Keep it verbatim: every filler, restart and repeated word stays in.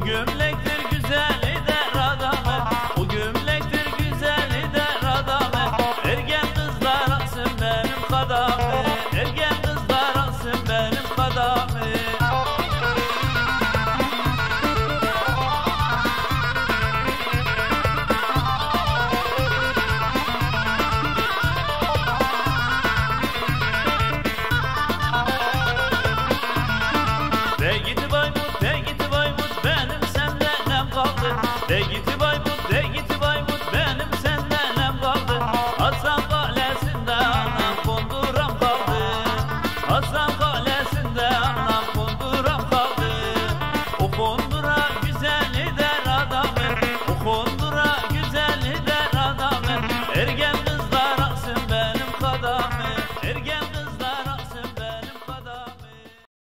gömlektir güzeli der adamı, bu gömlektir güzeli der adamı. Ergen kızlar alsın benim kadamı, ergen kızlar alsın benim kadamı. De git Bayburt, de git Bayburt, benim senden nem kaldı. De git